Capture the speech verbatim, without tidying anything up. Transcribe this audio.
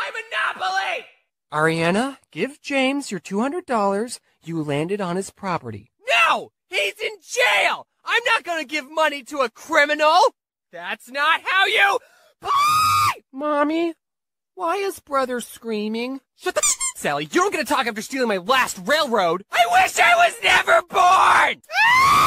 my Monopoly! Ariana, give James your two hundred dollars. You landed on his property. No! He's in jail! I'm not gonna give money to a criminal! That's not how you play! Mommy, why is brother screaming? Shut the f***, Sally. You don't get to talk after stealing my last railroad. I wish I was never born!